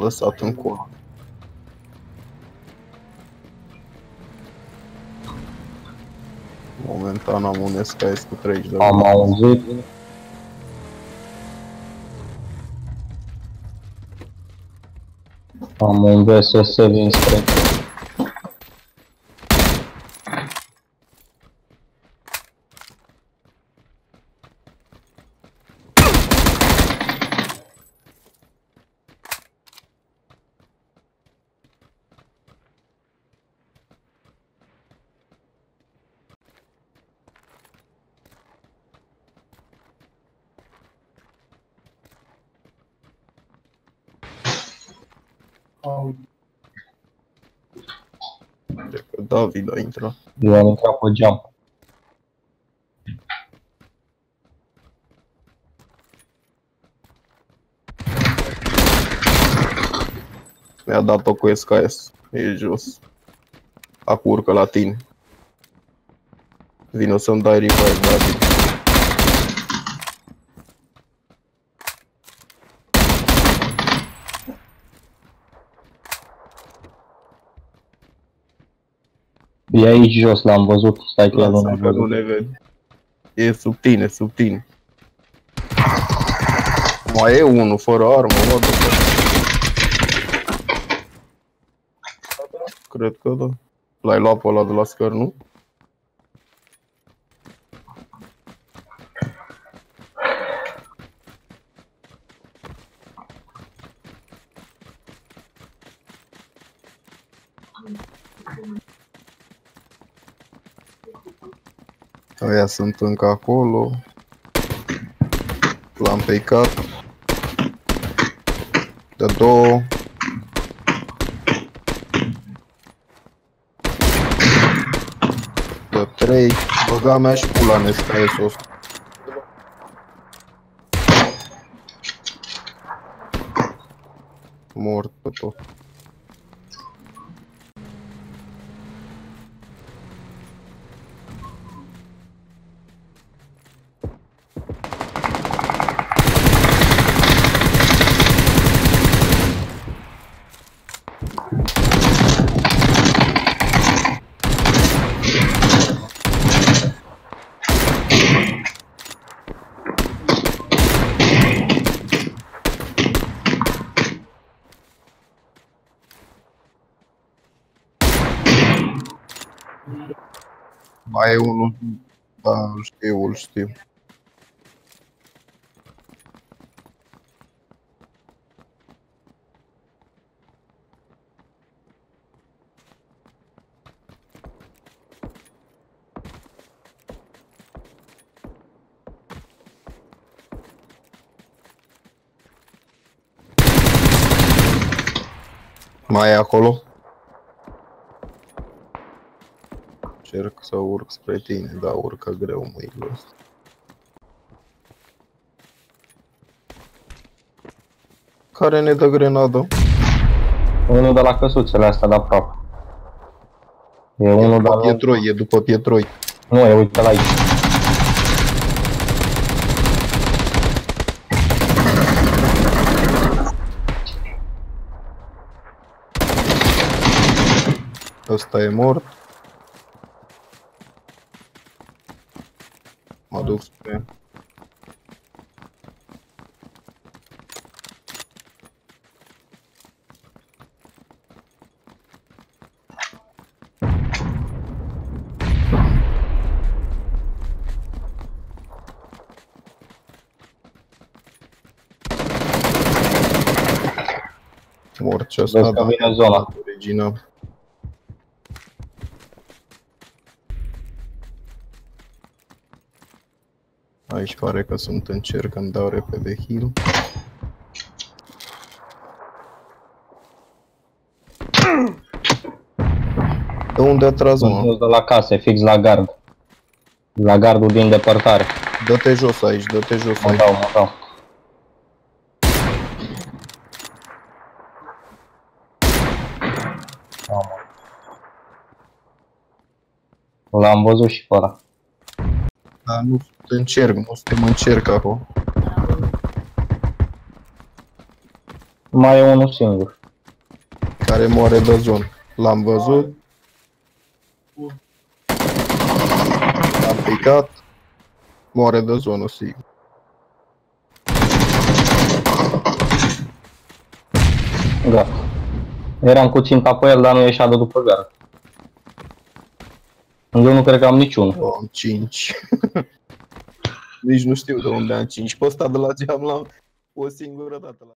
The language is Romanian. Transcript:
lăsat în colo. Momentan am un SKS cu 30 de am auzit. Am un VSS vin spre. Cred că David a intrat. Eu am intrat pe geam. Mi-a dat-o cu SKS. E jos. Acum urcă la tine. Vino să-mi dai revive, David. E aici jos, l-am văzut. Stai că el Nu ne vede. E sub tine, sub tine. Mai e unul fără armă, mă, cred că da. L-ai luat pe ăla de la scăr, nu? Aia sunt încă acolo. L-am picat. De 2. De 3. Băga mea și pula în SKS-ul ăsta. Mort pe tot. Mai e unul, da, îl știu. Mai e acolo? Încerc să urc spre tine, dar urcă greu mâinile astea. Care ne dă grenadă? Unul de la căsuțele astea de aproape. E unul de la... Pietroi, e după Pietroi. Nu, e uite la aici. Ăsta e mort. Mă duc spre... Mort ce ăsta, da, vine zona. Original. Aici pare că sunt în cerc, îmi dau repede heal. De unde a tras, mă? De la case, fix la gard. La gardul din depărtare. Dă-te jos aici, dă-te jos aici. Mă dau. L-am văzut și pe ăla. Dar nu în cerc, nu suntem în cerc acolo. Mai e unul singur. Care moare de zonă. L-am văzut. L-am picat. Moare de zonă, sigur. Gata. Eram cu ținta pe el, dar nu ieșea de după gara. Eu nu cred că am niciunul. Am 5. Nici nu știu de unde am 5. Pe ăsta de la geam l-am o singură dată.